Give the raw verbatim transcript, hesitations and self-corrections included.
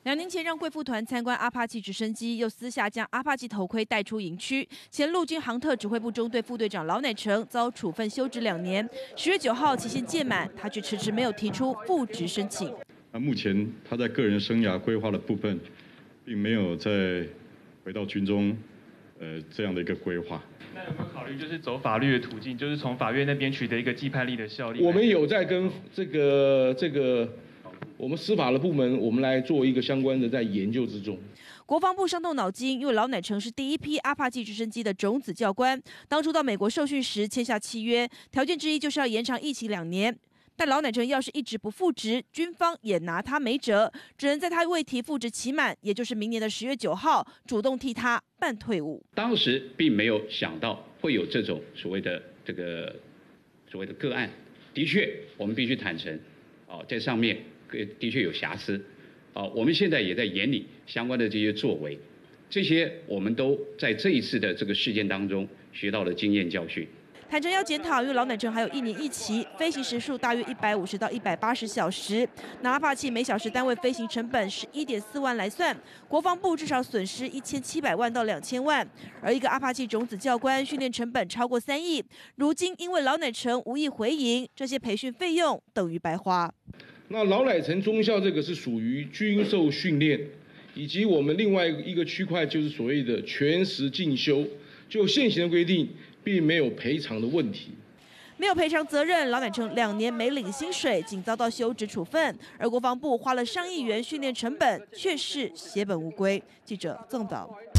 两年前让贵妇团参观阿帕奇直升机，又私下将阿帕奇头盔带出营区。前陆军航特指挥部中队副队长劳乃成遭处分休职两年。十月九号期限届满，他却迟迟没有提出复职申请。 那目前他在个人生涯规划的部分，并没有再回到军中，呃这样的一个规划。 那有没有考虑就是走法律的途径，就是从法院那边取得一个既判力的效力？ 我们有在跟这个这个。 我们司法的部门，我们来做一个相关的在研究之中。 国防部伤动脑筋，因为劳乃成是第一批阿帕奇直升机的种子教官，当初到美国受训时签下契约，条件之一就是要延长役期两年。但劳乃成要是一直不复职，军方也拿他没辙，只能在他未提复职期满，也就是明年的十月九号，主动替他办退伍。 当时并没有想到会有这种所谓的这个所谓的个案，的确，我们必须坦诚，哦，在上面。 的确有瑕疵，啊，我们现在也在研拟相关的这些作为，这些我们都在这一次的这个事件当中学到了经验教训。 坦诚要检讨，因为劳乃成还有一年一期，飞行时数大约一百五十到一百八十小时，拿阿帕奇每小时单位飞行成本是一点四万来算，国防部至少损失一千七百万到两千万，而一个阿帕奇种子教官训练成本超过三亿，如今因为劳乃成无意回应，这些培训费用等于白花。 那劳乃成中校这个是属于军授训练，以及我们另外一个区块就是所谓的全时进修。就现行的规定，并没有赔偿的问题。 没有赔偿责任，劳乃成两年没领薪水，仅遭到休职处分。而国防部花了上亿元训练成本，却是血本无归。记者曾导。